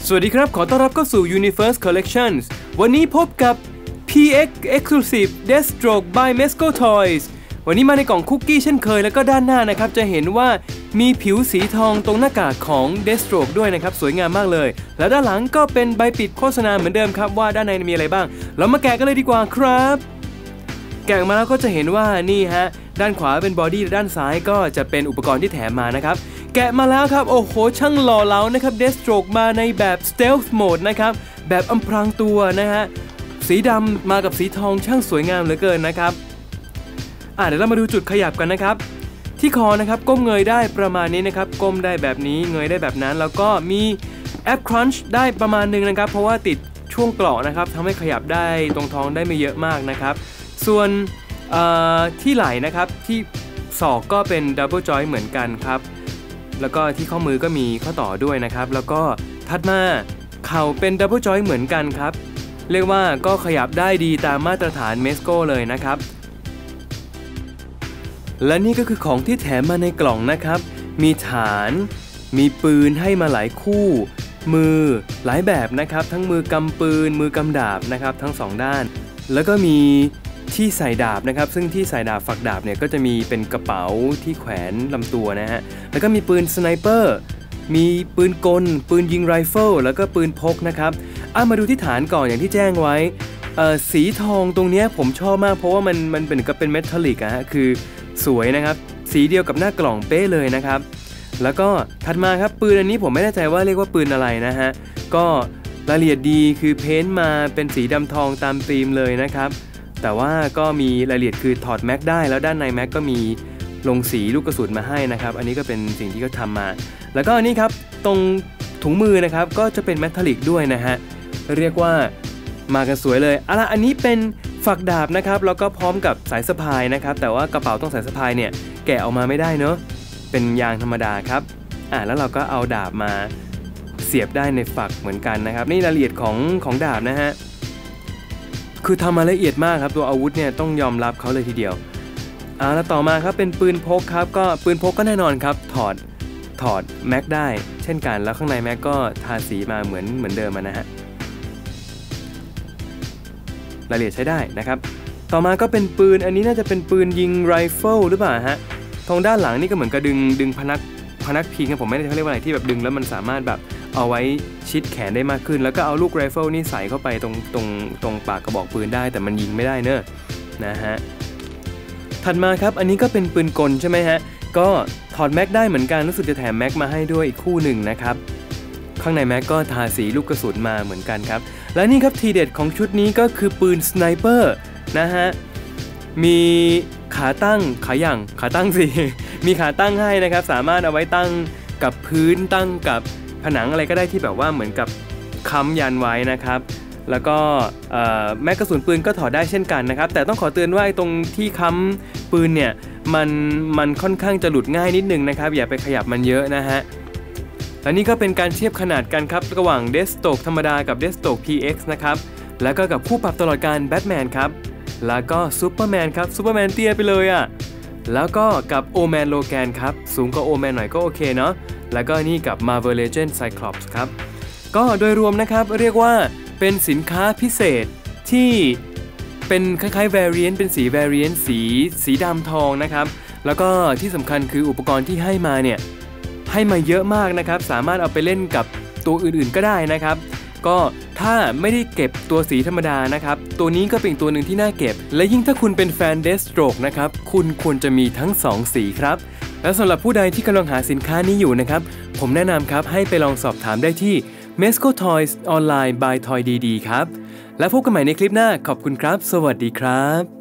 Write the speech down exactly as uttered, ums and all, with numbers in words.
สวัสดีครับขอต้อนรับเข้าสู่ Universe Collections วันนี้พบกับ พี เอ็กซ์ Exclusive Deathstroke by Mezco Toys วันนี้มาในกล่องคุกกี้เช่นเคยแล้วก็ด้านหน้านะครับจะเห็นว่ามีผิวสีทองตรงหน้ากากของ Deathstroke ด้วยนะครับสวยงามมากเลยและด้านหลังก็เป็นใบปิดโฆษณาเหมือนเดิมครับว่าด้านในมีอะไรบ้างเรามาแกะกันเลยดีกว่าครับแกะมาแล้วก็จะเห็นว่านี่ฮะด้านขวาเป็นบอดี้ด้านซ้ายก็จะเป็นอุปกรณ์ที่แถมมานะครับแกะมาแล้วครับโอ้โหช่างหล่อเหลานะครับ Deathstroke มาในแบบ Stealth Mode นะครับแบบอำพรางตัวนะฮะสีดำมากับสีทองช่างสวยงามเหลือเกินนะครับอ่ะเดี๋ยวเรามาดูจุดขยับกันนะครับที่คอนะครับก้มเงยได้ประมาณนี้นะครับก้มได้แบบนี้เงยได้แบบนั้นแล้วก็มีแอป Crunch ได้ประมาณนึงนะครับเพราะว่าติดช่วงเกราะนะครับทำให้ขยับได้ตรงท้องได้ไม่เยอะมากนะครับส่วนที่ไหล่นะครับที่ศอกก็เป็น Double Joint เหมือนกันครับแล้วก็ที่ข้อมือก็มีข้อต่อด้วยนะครับแล้วก็ถัดมาเข่าเป็น Double Joint เหมือนกันครับเรียกว่าก็ขยับได้ดีตามมาตรฐาน Mezco เลยนะครับและนี่ก็คือของที่แถมมาในกล่องนะครับมีฐานมีปืนให้มาหลายคู่มือหลายแบบนะครับทั้งมือกำปืนมือกำดาบนะครับทั้งสองด้านแล้วก็มีที่ใส่ดาบนะครับซึ่งที่ใส่ดาบฝักดาบเนี่ยก็จะมีเป็นกระเป๋าที่แขวนลำตัวนะฮะแล้วก็มีปืนสไนเปอร์มีปืนกลปืนยิงไรเฟิลแล้วก็ปืนพกนะครับอ่ะมาดูที่ฐานก่อนอย่างที่แจ้งไว้สีทองตรงนี้ผมชอบมากเพราะว่ามันมันเป็นก็เป็นเมทัลลิกอะฮะคือสวยนะครับสีเดียวกับหน้ากล่องเป๊ะเลยนะครับแล้วก็ถัดมาครับปืนอันนี้ผมไม่แน่ใจว่าเรียกว่าปืนอะไรนะฮะก็รายละเอียดดีคือเพ้นท์มาเป็นสีดำทองตามธีมเลยนะครับแต่ว่าก็มีรายละเอียดคือถอดแม็กได้แล้วด้านในแม็กก็มีลงสีลูกกระสุนมาให้นะครับอันนี้ก็เป็นสิ่งที่เขาทำมาแล้วก็อันนี้ครับตรงถุงมือนะครับก็จะเป็นเมทัลลิกด้วยนะฮะเรียกว่ามากันสวยเลยเอาล่ะอันนี้เป็นฝักดาบนะครับแล้วก็พร้อมกับสายสะพายนะครับแต่ว่ากระเป๋าต้องสายสะพายเนี่ยแกะออกมาไม่ได้เนาะเป็นยางธรรมดาครับอ่าแล้วเราก็เอาดาบมาเสียบได้ในฝักเหมือนกันนะครับนี่รายละเอียดของของดาบนะฮะคือทำมาละเอียดมากครับตัวอาวุธเนี่ยต้องยอมรับเขาเลยทีเดียวอ่าแล้วต่อมาครับเป็นปืนพกครับก็ปืนพกก็แน่นอนครับถอดถอดแม็กได้เช่นกันแล้วข้างในแม็กก็ทาสีมาเหมือนเหมือนเดิมนะฮะรายละเอียดใช้ได้นะครับต่อมาก็เป็นปืนอันนี้น่าจะเป็นปืนยิงไรเฟิลหรือเปล่าฮะตรงด้านหลังนี่ก็เหมือนกับดึงดึงพนักพนักพิงผมไม่ได้เขาเรียกว่าอะไรที่แบบดึงแล้วมันสามารถแบบเอาไว้ชิดแขนได้มากขึ้นแล้วก็เอาลูกไรเฟิลนี่ใส่เข้าไปตรงตรงตรงปากกระบอกปืนได้แต่มันยิงไม่ได้เนอะนะฮะถัดมาครับอันนี้ก็เป็นปืนกลใช่ไหมฮะก็ถอดแม็กได้เหมือนกันรู้สึกจะแถมแม็กมาให้ด้วยอีกคู่หนึ่งนะครับข้างในแม็กก็ทาสีลูกกระสุนมาเหมือนกันครับและนี่ครับทีเด็ดของชุดนี้ก็คือปืนสไนเปอร์นะฮะมีขาตั้งขาอย่างขาตั้งสิ มีขาตั้งให้นะครับสามารถเอาไว้ตั้งกับพื้นตั้งกับผนังอะไรก็ได้ที่แบบว่าเหมือนกับค้ำยันไว้นะครับแล้วก็แม็กกระสุนปืนก็ถอดได้เช่นกันนะครับแต่ต้องขอเตือนว่าตรงที่ค้ำปืนเนี่ยมันมันค่อนข้างจะหลุดง่ายนิดนึงนะครับอย่าไปขยับมันเยอะนะฮะและนี่ก็เป็นการเทียบขนาดกันครับระหว่าง Deathstroke ธรรมดากับ Deathstroke พี เอ็กซ์ นะครับแล้วก็กับคู่ปรับตลอดการ Batman ครับแล้วก็ซูเปอร์แมนครับซูเปอร์แมนเตี้ยไปเลยอ่ะแล้วก็กับโอแมนโลแกนครับสูงกว่าโอแมนหน่อยก็โอเคเนาะแล้วก็นี่กับ Marvel Legends Cyclops ครับก็โดยรวมนะครับเรียกว่าเป็นสินค้าพิเศษที่เป็นคล้ายๆ variant เป็นสี variant สีสีดำทองนะครับแล้วก็ที่สำคัญคืออุปกรณ์ที่ให้มาเนี่ยให้มาเยอะมากนะครับสามารถเอาไปเล่นกับตัวอื่นๆก็ได้นะครับก็ถ้าไม่ได้เก็บตัวสีธรรมดานะครับตัวนี้ก็เป็นตัวหนึ่งที่น่าเก็บและยิ่งถ้าคุณเป็นแฟน Deathstroke นะครับคุณควรจะมีทั้งสองสีครับและสำหรับผู้ใดที่กำลังหาสินค้านี้อยู่นะครับผมแนะนำครับให้ไปลองสอบถามได้ที่ Mezco Toys ออนไลน์ by ทอย ดี ดี ครับแล้วพบกันใหม่ในคลิปหน้าขอบคุณครับสวัสดีครับ